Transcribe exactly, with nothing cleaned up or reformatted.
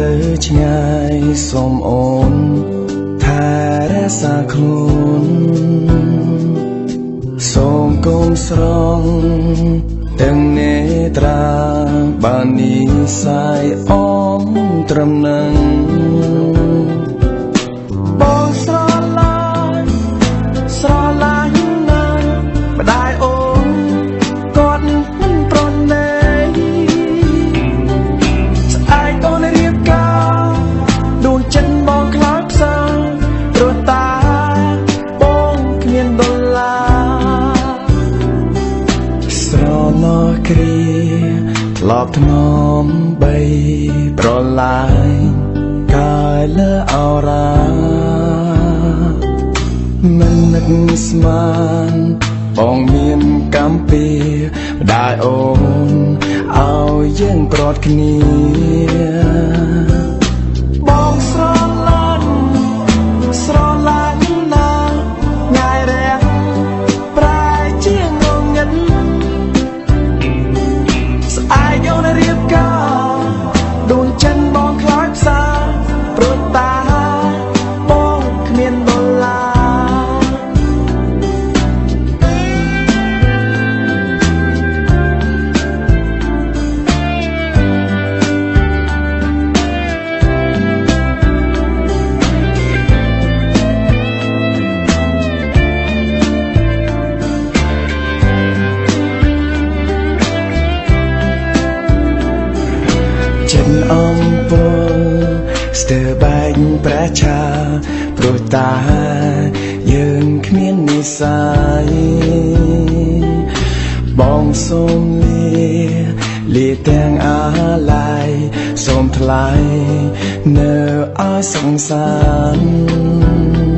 ទៅឆ្ងាយសូមអូនថែរក្សាខ្លួនសូមកុំស្រង់ទាំងនេត្រាបាននិស័យអមត្រឹមនឹងបងស្រឡាញ់ស្រឡាញ់ណាស់ម្ដាយអូនគាត់មិនប្រណីស្អែកអូនរៀបការដួងចិត្តបងខ្លោចផ្សាព្រោះតាបងគ្មានដុល្លារស្រណោគ្រាធ្លាប់ធ្នមបីប្រឡាយកាយលើអរ៉ាមិននឹកស្មានបងមានកម្មពីម្ដាយអូនឲ្យយើងប្រត់គ្នាបងស្រឡាញ់ស្រឡាញ់ណាស់ងាយរាំងប្រែជាងងងឹតស្អែកអូនរៀបការដួងចិត្តបងខ្លោចផ្សាព្រោះតាបងគ្មានដុល្លារចិនអំពើស្ទើរបែកប្រឆាព្រោះតាយើងគ្មាននិស័យបងសូមលាលាទាំងអាឡ័យសូមថ្លៃនៅឲ្យសង្សារ